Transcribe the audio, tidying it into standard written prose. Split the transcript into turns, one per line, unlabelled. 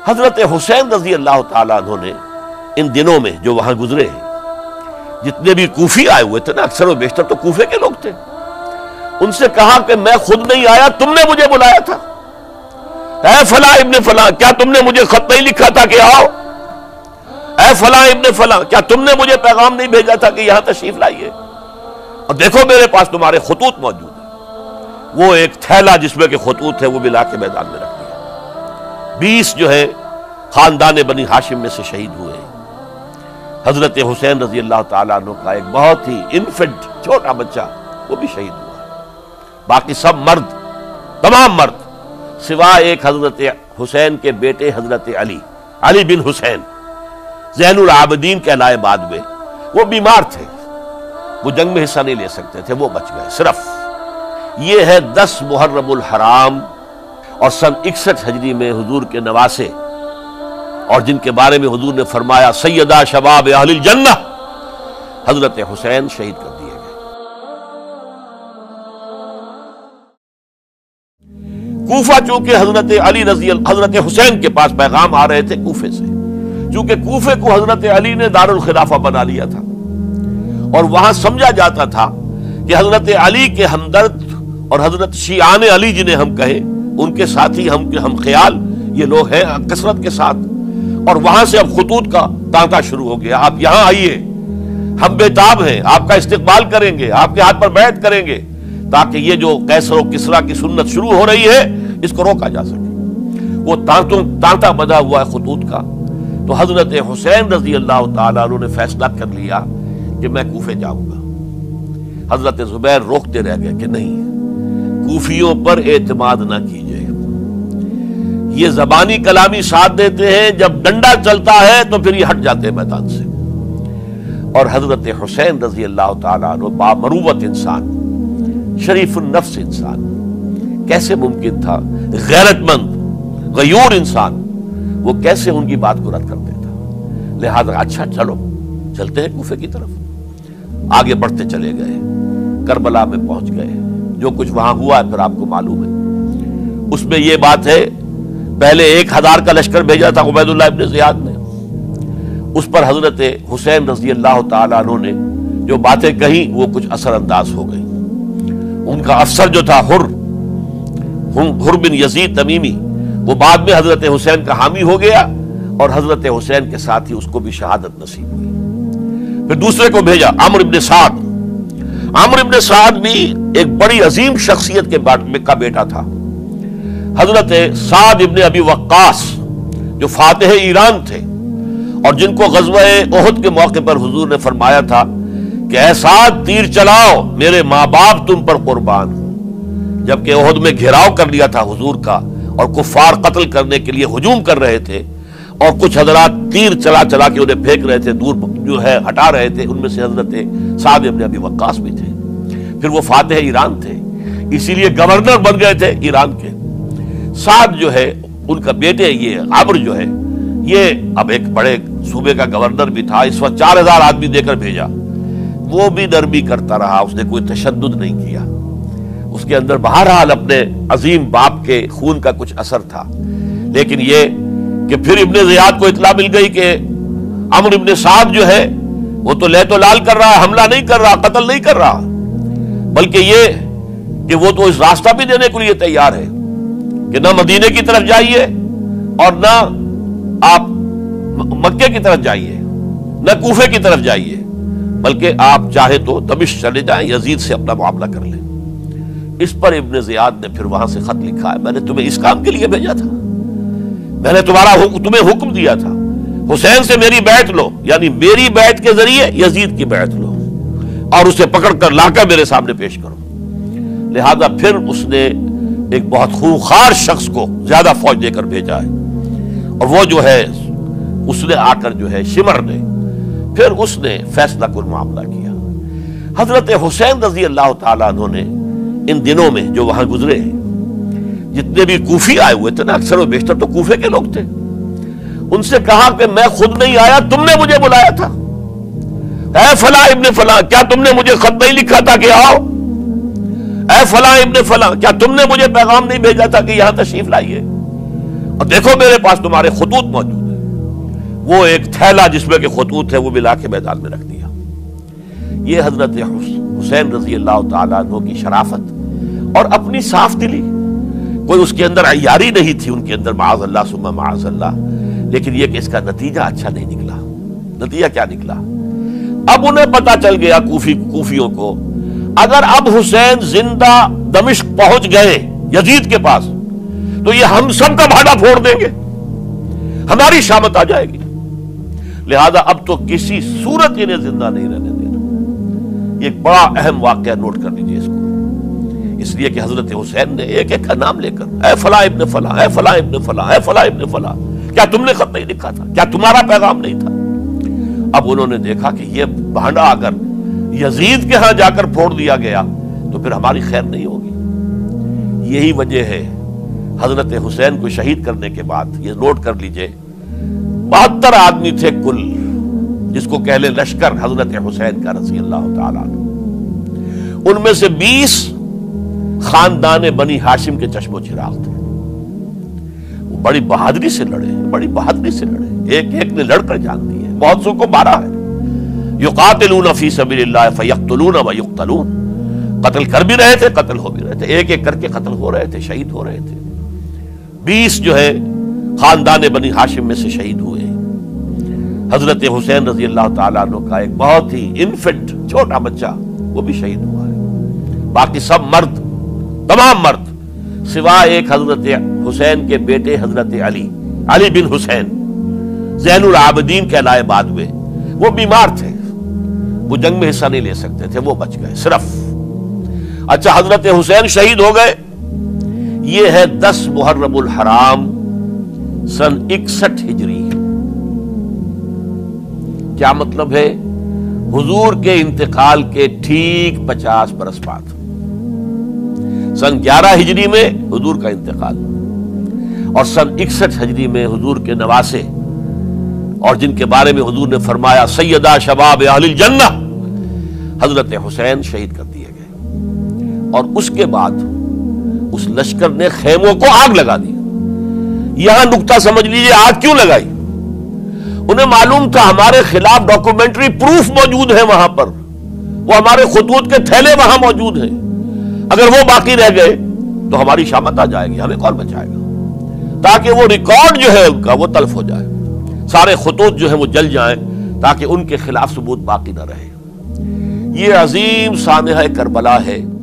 حضرت حسین رضی اللہ تعالیٰ عنہ نے ان دنوں میں جو وہاں گزرے ہیں، جتنے بھی کوفی آئے ہوئے تھے نا، اکثر و بیشتر تو کوفے کے لوگ تھے، ان سے کہا کہ میں خود نہیں آیا، تم نے مجھے بلایا تھا، اے فلاں ابن فلاں کیا تم نے مجھے خط نہیں لکھا تھا کہ آؤ؟ اے فلاں ابن فلاں کیا تم نے مجھے پیغام نہیں بھیجا تھا کہ یہاں تشریف لائیے؟ اور دیکھو میرے پاس تمہارے خطوط موجود ہیں۔ وہ ایک تھیلا جس میں کہ خطوط ہے وہ بھی لا کے میدان میں رکھ دیا۔ 20 جو ہے خاندان بنی ہاشم میں سے شہید ہوئے ہیں۔ حضرت حسین رضی اللہ تعالیٰ عنہ کا ایک بہت ہی انفنٹ چھوٹا بچہ وہ بھی شہید ہوا۔ باقی سب مرد، تمام مرد، سوائے ایک حضرت حسین کے بیٹے حضرت علی بن حسین زین العابدین کہلائے بعد میں، وہ بیمار تھے، وہ جنگ میں حصہ نہیں لے سکتے تھے، وہ بچ گئے۔ صرف یہ ہے 10 محرم الحرام اور سن 61 ہجری میں حضور کے نواسے، اور جن کے بارے میں حضور نے فرمایا سیدہ شباب اہل الجنہ، حضرت حسین شہید کر دیے گئے۔ کوفہ چونکہ حضرت حسین کے پاس پیغام آ رہے تھے کوفے سے، چونکہ کوفے کو حضرت علی نے دارالخلافہ بنا لیا تھا، اور وہاں سمجھا جاتا تھا کہ حضرت علی کے ہمدرد اور حضرت شیعان علی جنہیں ہم کہیں، ان کے ساتھی ہم خیال یہ لوگ ہیں کثرت کے ساتھ، اور وہاں سے اب خطوط کا تانتا شروع ہو گیا، آپ یہاں آئیے، ہم بےتاب ہیں، آپ کا استقبال کریں گے، آپ کے ہاتھ پر بیعت کریں گے، تاکہ یہ جو قیصر و کسریٰ کی سنت شروع ہو رہی ہے اس کو روکا جا سکے۔ وہ تانتا بندھا ہوا ہے خطوط کا۔ تو حضرت حسین رضی اللہ تعالیٰ عنہ نے فیصلہ کر لیا کہ میں کوفے جاؤں گا۔ حضرت زبیر روکتے رہ گئے کہ نہیں، کوفیوں پر اعتماد نہ کیجیے، یہ زبانی کلامی ساتھ دیتے ہیں، جب ڈنڈا چلتا ہے تو پھر یہ ہٹ جاتے ہیں میدان سے۔ اور حضرت حسین رضی اللہ تعالیٰ عنہ بامروت انسان، شریف النفس انسان، کیسے ممکن تھا غیرت مند غیور انسان وہ کیسے ان کی بات کو رد کر دیتا؟ لہذا اچھا چلو چلتے ہیں کوفے کی طرف۔ آگے بڑھتے چلے گئے، کربلا میں پہنچ گئے، جو کچھ وہاں ہوا ہے پھر آپ کو معلوم ہے۔ اس میں یہ بات ہے، پہلے 1000 کا لشکر بھیجا تھا عبید اللہ ابن زیاد نے، اس پر حضرت حسین رضی اللہ تعالیٰ عنہ نے جو باتیں کہیں وہ کچھ اثر انداز ہو گئی۔ ان کا افسر جو تھا حر بن یزید تمیمی، وہ بعد میں حضرت حسین کا حامی ہو گیا، اور حضرت حسین کے ساتھ ہی اس کو بھی شہادت نصیب ہوئی۔ پھر دوسرے کو بھیجا عمرو ابن سعد۔ عمرو ابن سعد بھی ایک بڑی عظیم شخصیت کا بیٹا تھا، حضرت سعد ابن ابی وقاص جو فاتح ایران تھے، اور جن کو غزوہ احد کے موقع پر حضور نے فرمایا تھا کہ اے سعد تیر چلاؤ، میرے ماں باپ تم پر قربان ہوں۔ جبکہ احد میں گھیراؤ کر لیا تھا حضور کا، اور کفار قتل کرنے کے لیے ہجوم کر رہے تھے، اور کچھ حضرات تیر چلا چلا کے انہیں پھینک رہے تھے، دور جو ہے ہٹا رہے تھے، ان میں سے حضرت سعد ابن ابی وقاص بھی تھے۔ پھر وہ فاتح ایران تھے، اسی لیے گورنر بن گئے تھے ایران کے۔ سعد جو ہے ان کا بیٹے، یہ عمرو جو ہے، یہ اب ایک بڑے صوبے کا گورنر بھی تھا، اس وقت 4000 آدمی دے کر بھیجا، وہ بھی نرمی کرتا رہا، اس نے کوئی تشدد نہیں کیا، اس کے اندر بہرحال اپنے عظیم باپ کے خون کا کچھ اثر تھا۔ لیکن یہ کہ پھر ابن زیاد کو اطلاع مل گئی کہ عمرو ابن سعد جو ہے وہ تو لے تو لال کر رہا ہے، حملہ نہیں کر رہا، قتل نہیں کر رہا، بلکہ یہ کہ وہ تو اس راستہ بھی دینے کے لیے تیار ہے کہ نہ مدینے کی طرف جائیے اور نہ آپ مکے کی طرف جائیے، نہ کوفے کی طرف جائیے، بلکہ آپ چاہے تو دمشق چلے جائیں، یزید سے اپنا معاملہ کر لیں۔ اس پر ابن زیاد نے پھر وہاں سے خط لکھا ہے، میں نے تمہیں اس کام کے لیے بھیجا تھا، میں نے تمہیں حکم دیا تھا حسین سے میری بیعت لو، یعنی میری بیعت کے ذریعے یزید کی بیعت لو، اور اسے پکڑ کر لا کر میرے سامنے پیش کرو۔ لہذا پھر اس نے ایک بہت خونخوار شخص کو زیادہ فوج دے کر بھیجا ہے، اور وہ جو ہے اس نے آ کر جو ہے شمر نے پھر اس نے فیصلہ کن معاملہ کیا۔ حضرت حسین رضی اللہ تعالیٰ عنہ نے ان دنوں میں جو وہاں گزرے ہیں، جتنے بھی کوفی آئے ہوئے تھے نا، اکثر و بیشتر تو کوفے کے لوگ تھے، ان سے کہا کہ میں خود نہیں آیا، تم نے مجھے بلایا تھا، اے فلاں ابن فلاں کیا تم نے مجھے خط نہیں لکھا تھا کہ آؤ؟ اے فلاں ابن فلاں کیا تم نے مجھے پیغام نہیں بھیجا تھا کہ یہاں تشریف لائیے؟ اور دیکھو میرے پاس تمہارے خطوط موجود ہیں. وہ ایک تھیلا جس میں کہ خطوط ہے وہ بھی لا کے میدان میں رکھ دیا. یہ حضرت حسین رضی اللہ تعالیٰ عنہ کی شرافت اور اپنی صاف دلی. کوئی اس کے اندر عیاری نہیں تھی ان کے اندر، معاذ اللہ ثم معاذ اللہ. لیکن یہ کہ اس کا نتیجہ اچھا نہیں نکلا. نتیجہ کیا نکلا؟ اب انہیں پتا چل گیا کوفیوں کو، اگر اب حسین زندہ دمشق پہنچ گئے یزید کے پاس تو یہ ہم سب کا بھاڑا پھوڑ دیں گے، ہماری شامت آ جائے گی. لہذا اب تو کسی صورت انہیں زندہ نہیں رہنے دینا. یہ ایک بڑا اہم واقعہ نوٹ کر لیجیے اس کو. اس لیے کہ حضرت حسین نے ایک ایک کا نام لے کر، اے فلاں ابن فلاں، اے فلاں ابن فلاں، اے فلاں ابن فلاں، کیا تم نے خط نہیں لکھا تھا؟ کیا تمہارا پیغام نہیں تھا؟ اب انہوں نے دیکھا کہ یہ بھانڈا اگر یزید کے ہاں جا کر پھوڑ دیا گیا تو پھر ہماری خیر نہیں ہوگی. یہی وجہ ہے حضرت حسین کو شہید کرنے کے بعد، یہ نوٹ کر لیجئے، 72 آدمی تھے کل، جس کو کہہ لیں لشکر حضرت حسین کا رضی اللہ تعالیٰ عنہ. ان میں سے 20 خاندان بنی ہاشم کے چشم و چراغ تھے. وہ بڑی بہادری سے لڑے، بڑی بہادری سے لڑے، ایک ایک نے لڑ کر جان دی ہے. بہت سو کو مارا ہے. یقاتلون فی سبیل اللہ فیقتلون ویقتلون، قتل کر بھی رہے تھے، قتل ہو بھی رہے تھے، ایک ایک کر کے قتل ہو رہے تھے، شہید ہو رہے تھے. 20 جو ہے خاندان بنی ہاشم میں سے شہید ہوئے. حضرت حسین رضی اللہ تعالیٰ عنہ کا ایک بہت ہی انفنٹ چھوٹا بچہ وہ بھی شہید ہوا ہے. باقی سب مرد، تمام مرد، سوائے ایک حضرت حسین کے بیٹے حضرت علی بن حسین زین العابدین کہلائے بعد میں. وہ بیمار تھے، وہ جنگ میں حصہ نہیں لے سکتے تھے، وہ بچ گئے صرف. اچھا، حضرت حسین شہید ہو گئے. یہ ہے 10 محرم الحرام سن 61 ہجری. کیا مطلب ہے؟ حضور کے انتقال کے ٹھیک 50 برس بعد، سن 11 ہجری میں حضور کا انتقال، اور سن 61 ہجری میں حضور کے نواسے اور جن کے بارے میں حضور نے فرمایا سیدہ شباب اہل الجنہ، حضرت حسین شہید کر دیے گئے. اور اس کے بعد اس لشکر نے خیموں کو آگ لگا دی. یہاں نکتہ سمجھ لیجئے آگ کیوں لگائی. انہیں معلوم تھا ہمارے خلاف ڈاکومنٹری پروف موجود ہے وہاں پر، وہ ہمارے خطوط کے تھیلے وہاں موجود ہیں. اگر وہ باقی رہ گئے تو ہماری شامت آ جائے گی، ہمیں کون بچائے گا. تاکہ وہ ریکارڈ جو ہے ان کا وہ تلف ہو جائے، سارے خطوط جو ہیں وہ جل جائیں، تاکہ ان کے خلاف ثبوت باقی نہ رہے. یہ عظیم سانحہ کربلا ہے